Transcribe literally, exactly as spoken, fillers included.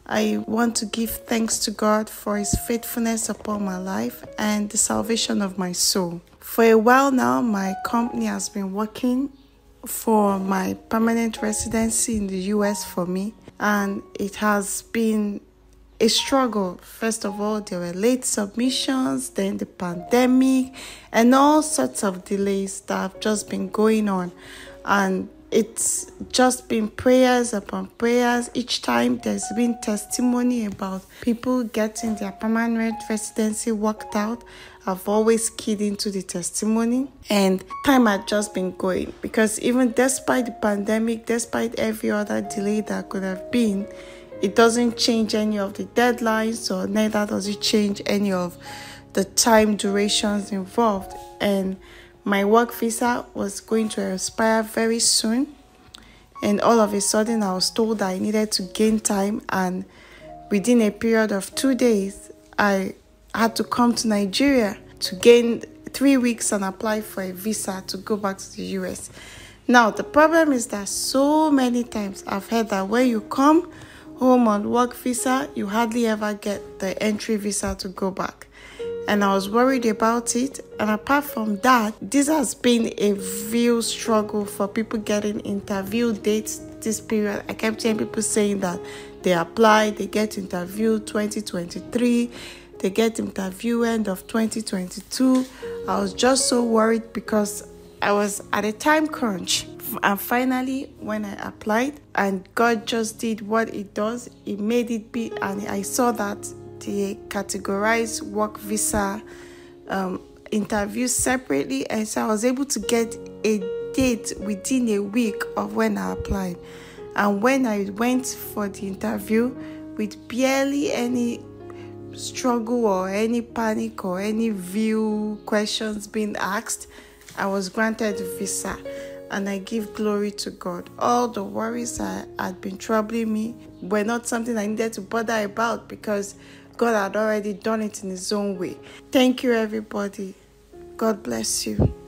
I want to give thanks to God for His faithfulness upon my life and the salvation of my soul. For a while now, my company has been working for my permanent residency in the U S for me, and it has been a struggle. First of all, there were late submissions, then the pandemic, and all sorts of delays that have just been going on. And it's just been prayers upon prayers. Each time there's been testimony about people getting their permanent residency worked out. I've always keyed into the testimony, and time had just been going, because even despite the pandemic, despite every other delay that could have been, it doesn't change any of the deadlines, or neither does it change any of the time durations involved. And my work visa was going to expire very soon, and all of a sudden I was told I needed to gain time, and within a period of two days I had to come to Nigeria to gain three weeks and apply for a visa to go back to the U S. Now the problem is that so many times I've heard that when you come home on work visa, you hardly ever get the entry visa to go back. And I was worried about it. And apart from that, this has been a real struggle for people getting interview dates this period. I kept hearing people saying that they apply, they get interview twenty twenty-three, they get interview end of twenty twenty-two. I was just so worried because I was at a time crunch. And finally, when I applied, and God just did what He does, He made it be, and I saw that they categorized work visa um, interviews separately, and so I was able to get a date within a week of when I applied. And when I went for the interview, with barely any struggle or any panic or any view questions being asked, I was granted a visa. And I give glory to God. All the worries that had been troubling me were not something I needed to bother about, because God had already done it in His own way. Thank you, everybody. God bless you.